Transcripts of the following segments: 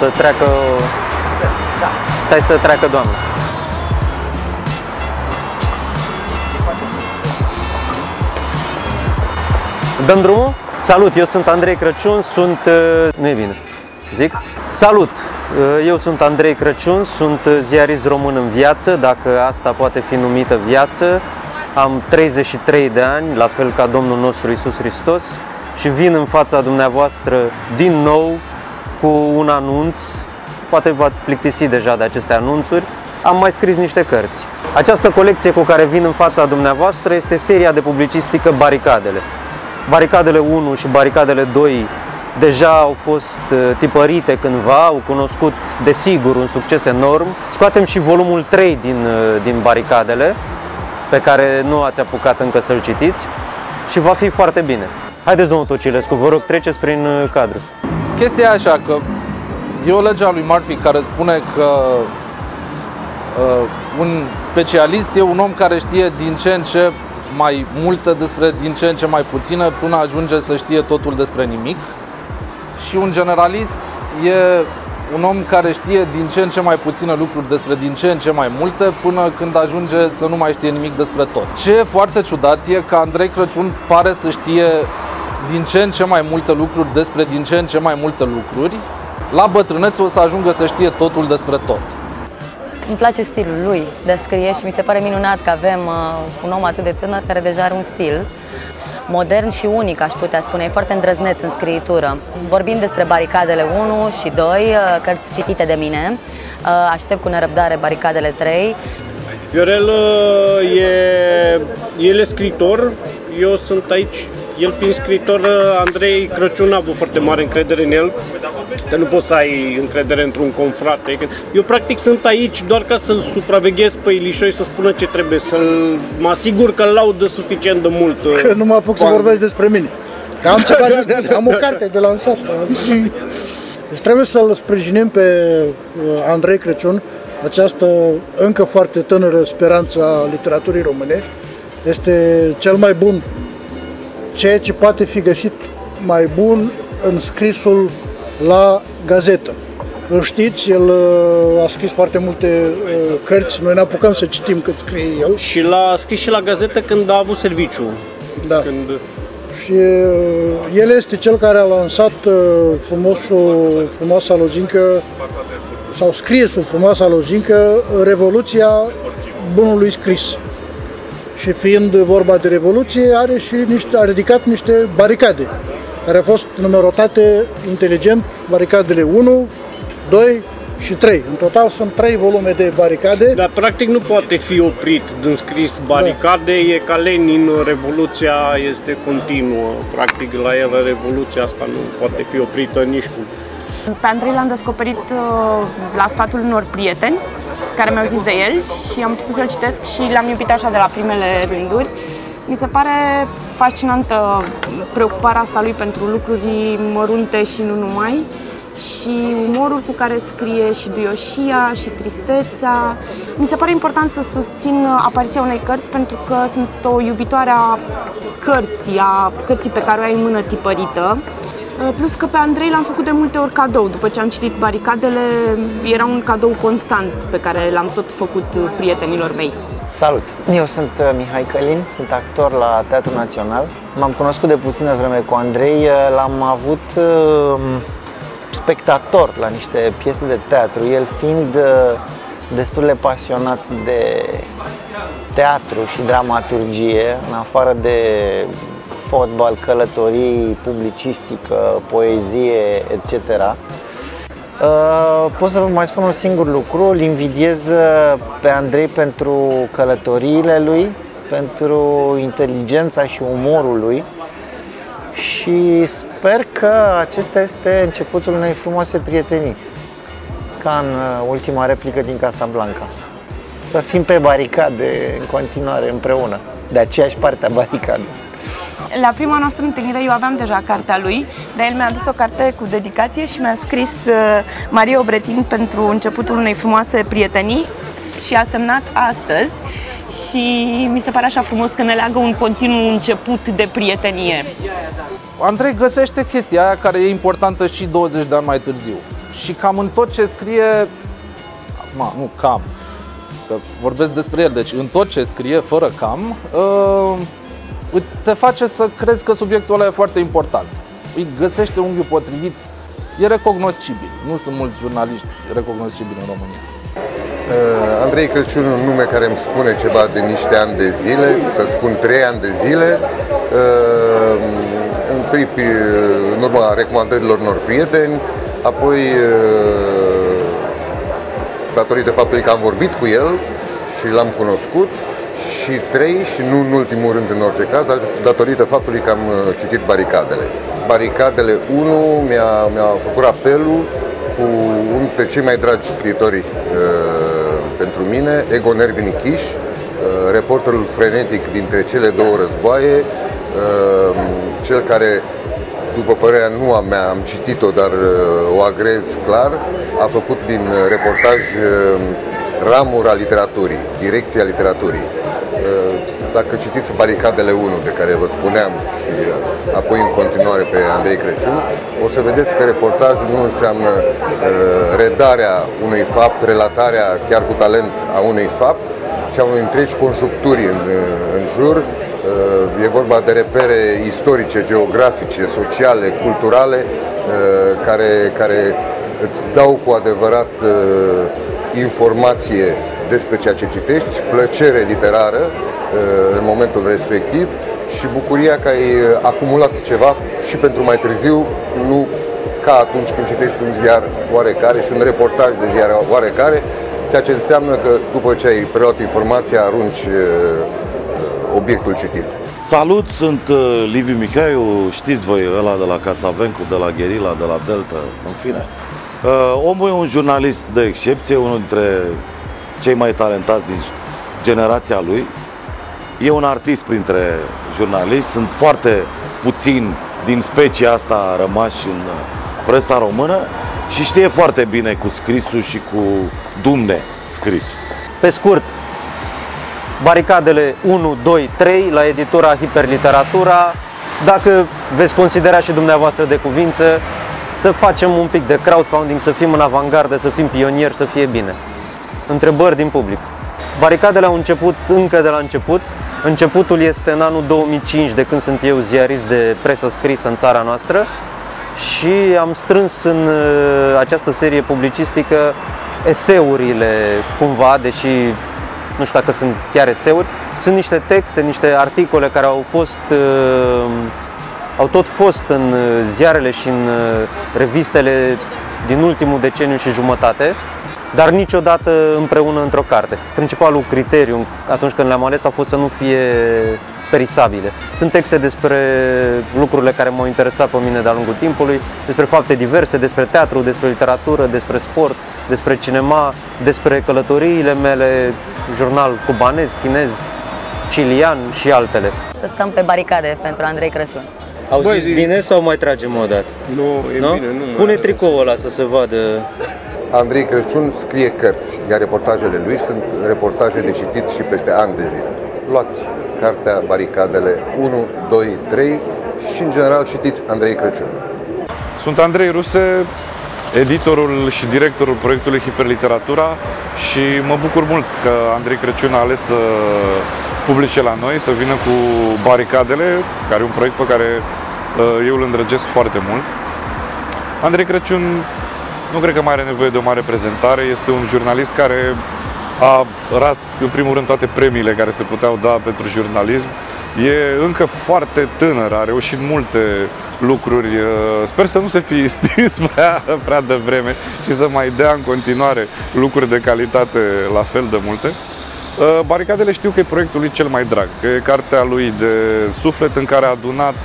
să treacă... Da. Stai să treacă doamna. Dăm drumul? Salut, eu sunt Andrei Crăciun, nu e bine, zic? Salut, eu sunt Andrei Crăciun, sunt ziarist român în viață, dacă asta poate fi numită viață. Am 33 de ani, la fel ca Domnul nostru Iisus Hristos, și vin în fața dumneavoastră din nou cu un anunț. Poate v-ați plictisit deja de aceste anunțuri. Am mai scris niște cărți. Această colecție cu care vin în fața dumneavoastră este seria de publicistică Baricadele. Baricadele 1 și Baricadele 2 deja au fost tipărite cândva, au cunoscut desigur un succes enorm. Scoatem și volumul 3 din Baricadele, pe care nu ați apucat încă să-l citiți, și va fi foarte bine. Haideți, domnul Tocilescu, vă rog, treceți prin cadru. Chestia e așa, că e o lege a lui Murphy care spune că un specialist e un om care știe din ce în ce mai multă despre din ce în ce mai puțină, până ajunge să știe totul despre nimic. Și un generalist e un om care știe din ce în ce mai puține lucruri despre din ce în ce mai multe, până când ajunge să nu mai știe nimic despre tot. Ce e foarte ciudat e că Andrei Crăciun pare să știe din ce în ce mai multe lucruri despre din ce în ce mai multe lucruri. La bătrânețe o să ajungă să știe totul despre tot. Îmi place stilul lui de scrie și mi se pare minunat că avem un om atât de tânăr care deja are un stil modern și unic, aș putea spune. E foarte îndrăzneț în scriitură. Vorbim despre Baricadele 1 și 2, cărți citite de mine. Aștept cu nerăbdare Baricadele 3. Viorel el e scriitor, eu sunt aici. El fiind scriitor, Andrei Crăciun a avut foarte mare încredere în el, că nu poți să ai încredere într-un confrate. Eu practic sunt aici doar ca să-l supraveghez pe Ilișoi, să spună ce trebuie, mă asigur că îl laudă suficient de mult. Că nu mă apuc să vorbesc despre mine, că am ceva am o carte de lansat. Deci trebuie să-l sprijinim pe Andrei Crăciun, această încă foarte tânără speranță a literaturii române. Este cel mai bun, ceea ce poate fi găsit mai bun în scrisul la gazetă. Îl știți, el a scris foarte multe cărți, noi ne apucăm să citim cât scrie el. Și l-a scris și la gazetă când a avut serviciu. Da. Și el este cel care a lansat frumoasa lozincă, sau scrie sub frumoasa lozincă, Revoluția bunului scris. Și fiind vorba de revoluție, a ridicat niște baricade, care au fost numerotate inteligent, Baricadele 1, 2 și 3. În total sunt 3 volume de baricade. Dar practic nu poate fi oprit din scris baricade, da. E ca Lenin, revoluția este continuă. Practic la el revoluția asta nu poate fi oprită nici cum. Pe Andrei l-am descoperit la sfatul unor prieteni care mi-au zis de el și am început să-l citesc și l-am iubit așa de la primele rânduri. Mi se pare fascinantă preocuparea asta lui pentru lucruri mărunte și nu numai, și umorul cu care scrie, și duioșia, și tristețea. Mi se pare important să susțin apariția unei cărți pentru că sunt o iubitoare a cărții pe care o ai în mână tipărită. Plus că pe Andrei l-am făcut de multe ori cadou. După ce am citit Baricadele, era un cadou constant pe care l-am tot făcut prietenilor mei. Salut! Eu sunt Mihai Călin, sunt actor la Teatrul Național. M-am cunoscut de puțină vreme cu Andrei, l-am avut spectator la niște piese de teatru, el fiind destul de pasionat de teatru și dramaturgie, în afară de fotbal, călătorii, publicistică, poezie, etc. Pot să vă mai spun un singur lucru, îl invidiez pe Andrei pentru călătoriile lui, pentru inteligența și umorul lui și sper că acesta este începutul unei frumoase prietenii, ca în ultima replică din Casablanca. Să fim pe baricade în continuare împreună, de aceeași parte a baricadei. La prima noastră întâlnire eu aveam deja cartea lui, dar el mi-a adus o carte cu dedicație și mi-a scris Marie Obretin pentru începutul unei frumoase prietenii și a semnat astăzi și mi se pare așa frumos că ne leagă un continuu început de prietenie. Andrei găsește chestia aia care e importantă și 20 de ani mai târziu. și cam în tot ce scrie, nu cam, că vorbesc despre el, deci în tot ce scrie, fără cam, te face să crezi că subiectul ăla e foarte important. Îi găsește unghiul potrivit, e recognoscibil. Nu sunt mulți jurnaliști recognoscibili în România. Andrei Crăciun, un nume care îmi spune ceva de niște ani de zile, să spun 3 ani de zile, în urma recomandărilor unor prieteni, apoi datorită faptului că am vorbit cu el și l-am cunoscut, și 3, și nu în ultimul rând în orice caz, datorită faptului că am citit Baricadele. Baricadele 1 mi-a făcut apelul cu unul dintre cei mai dragi scriitori pentru mine, Egon Ervin Kiș, reporterul frenetic dintre cele două războaie, cel care, după părerea nu a mea, am citit-o, dar o agrez clar, a făcut din reportaj ramura literaturii, direcția literaturii. Dacă citiți Baricadele 1, de care vă spuneam, și apoi în continuare pe Andrei Crăciun, o să vedeți că reportajul nu înseamnă redarea unui fapt, relatarea chiar cu talent a unui fapt, ci a unei întregi conjuncturi în jur. E vorba de repere istorice, geografice, sociale, culturale, care îți dau cu adevărat informație despre ceea ce citești, plăcere literară în momentul respectiv și bucuria că ai acumulat ceva și pentru mai târziu, nu ca atunci când citești un ziar oarecare și un reportaj de ziar oarecare, ceea ce înseamnă că după ce ai preluat informația, arunci obiectul citit. Salut, sunt Liviu Mihaiu, știți voi, ăla de la Cațavencu, de la Gherila, de la Delta, în fine. Omul e un jurnalist de excepție, unul dintre cei mai talentați din generația lui. E un artist printre jurnaliști, sunt foarte puțini din specia asta rămași în presa română și știe foarte bine cu scrisul și cu dumne scrisul. Pe scurt, Baricadele 1, 2, 3 la editura Hiperliteratura. Dacă veți considera și dumneavoastră de cuvință, să facem un pic de crowdfunding, să fim în avangardă, să fim pionieri, să fie bine. Întrebări din public. Baricadele au început încă de la început. Începutul este în anul 2005, de când sunt eu ziarist de presă scrisă în țara noastră și am strâns în această serie publicistică eseurile, cumva, deși nu știu dacă sunt chiar eseuri, sunt niște texte, niște articole care au tot fost în ziarele și în revistele din ultimul deceniu și jumătate, dar niciodată împreună într-o carte. Principalul criteriu atunci când le-am ales a fost să nu fie perisabile. Sunt texte despre lucrurile care m-au interesat pe mine de-a lungul timpului, despre fapte diverse, despre teatru, despre literatură, despre sport, despre cinema, despre călătoriile mele, jurnal cubanez, chinez, chilian și altele. Să stăm pe baricade pentru Andrei Crăciun. Auziți bine sau mai tragem o dată? Nu, e bine, nu. Pune tricoul ăla să se vadă. Andrei Crăciun scrie cărți, iar reportajele lui sunt reportaje de citit și peste ani de zile. Luați cartea Baricadele 1, 2, 3 și în general citiți Andrei Crăciun. Sunt Andrei Ruse, editorul și directorul proiectului Hiperliteratura și mă bucur mult că Andrei Crăciun a ales să publice la noi, să vină cu Baricadele, care e un proiect pe care eu îl îndrăgesc foarte mult. Andrei Crăciun nu cred că mai are nevoie de o mare prezentare, este un jurnalist care a ras, în primul rând, toate premiile care se puteau da pentru jurnalism. E încă foarte tânăr, a reușit multe lucruri, sper să nu se fi stins prea devreme și să mai dea în continuare lucruri de calitate la fel de multe. Baricadele știu că e proiectul lui cel mai drag, că e cartea lui de suflet în care a adunat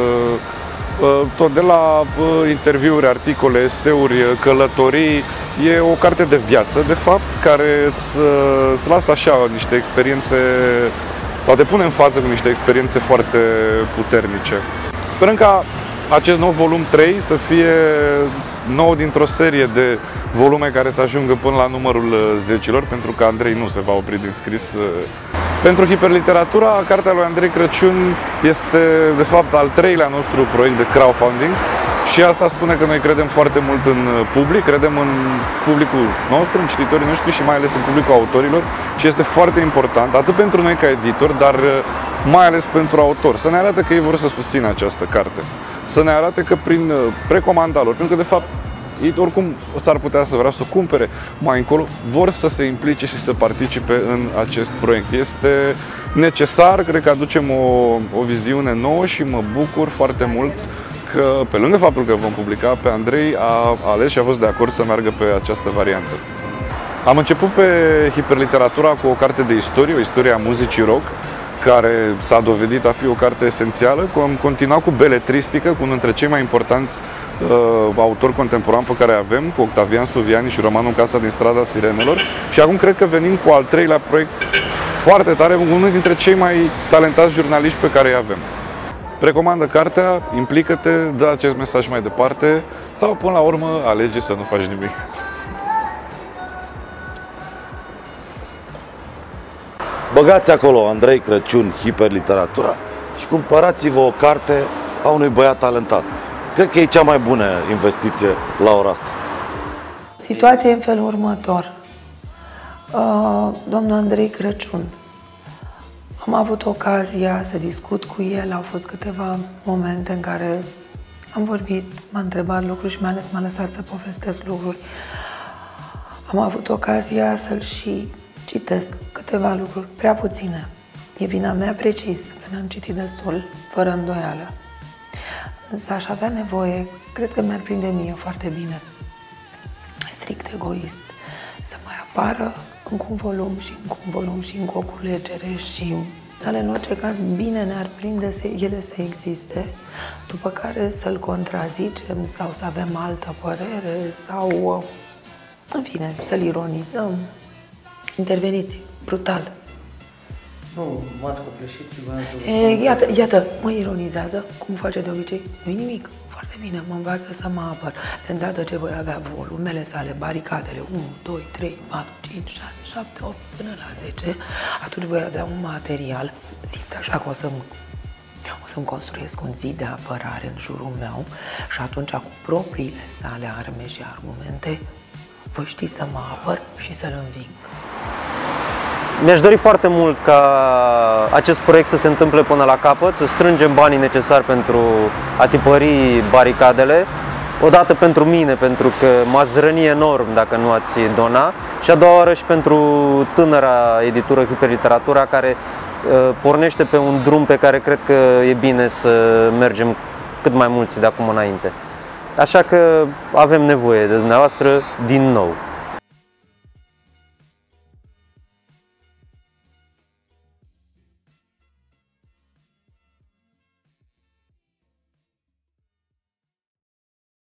tot de la interviuri, articole, eseuri, călătorii. E o carte de viață, de fapt, care îți lasă așa niște experiențe sau te pune în față cu niște experiențe foarte puternice. Sperăm ca acest nou volum 3 să fie nou dintr-o serie de volume care să ajungă până la numărul 10-lor, pentru că Andrei nu se va opri din scris. Pentru Hiperliteratura, cartea lui Andrei Crăciun este, de fapt, al 3-lea nostru proiect de crowdfunding și Și asta spune că noi credem foarte mult în public, credem în publicul nostru, în cititorii noștri și mai ales în publicul autorilor. Și este foarte important, atât pentru noi ca editor, dar mai ales pentru autor, să ne arate că ei vor să susțină această carte. Să ne arate că prin precomanda lor, pentru că de fapt ei oricum s-ar putea să vreau să cumpere mai încolo, vor să se implice și să participe în acest proiect. Este necesar, cred că aducem o viziune nouă și mă bucur foarte mult că, pe lângă faptul că vom publica, pe Andrei a ales și a fost de acord să meargă pe această variantă. Am început pe hiperliteratura cu o carte de istorie, o istorie a muzicii rock, care s-a dovedit a fi o carte esențială. Am continuat cu beletristică, cu unul dintre cei mai importanți autori contemporani pe care avem, cu Octavian Suviani și romanul Casa din strada Sirenelor. Și acum cred că venim cu al treilea proiect foarte tare, unul dintre cei mai talentați jurnaliști pe care îi avem. Recomandă cartea, implică-te, dă acest mesaj mai departe sau până la urmă alege să nu faci nimic. Băgați acolo Andrei Crăciun, hiperliteratura și cumpărați-vă o carte a unui băiat talentat. Cred că e cea mai bună investiție la ora asta. Situația e în felul următor. Domnul Andrei Crăciun, am avut ocazia să discut cu el, au fost câteva momente în care am vorbit, m-a întrebat lucruri și mai ales m-a lăsat să povestesc lucruri. Am avut ocazia să-l și citesc câteva lucruri, prea puține. E vina mea precis, că n-am citit destul, fără îndoială. Însă aș avea nevoie, cred că mi-ar prinde mie foarte bine, strict egoist, să mai apară încă un volum și încă un volum și încă o culegere și în orice caz bine ne-ar prinde ele să existe, după care să-l contrazicem sau să avem altă părere sau, în fine, să-l ironizăm. Interveniți, brutal. Nu, m-ați copleșit și Iată, mă ironizează, cum face de obicei. Nu-i nimic, foarte bine, mă învață să mă apăr. De îndată ce voi avea volumele sale, baricadele, 1, 2, 3, 4, 5, 6, 7, 8, până la 10, atunci voi avea un material, simt așa că o să-mi construiesc un zid de apărare în jurul meu și atunci cu propriile sale arme și argumente voi ști să mă apăr și să-l înving. Mi-aș dori foarte mult ca acest proiect să se întâmple până la capăt, să strângem banii necesari pentru a tipări baricadele. Odată pentru mine, pentru că m-ați răni enorm dacă nu ați dona, și a doua oară și pentru tânăra editură Hiperliteratura, care pornește pe un drum pe care cred că e bine să mergem cât mai mulți de acum înainte. Așa că avem nevoie de dumneavoastră din nou.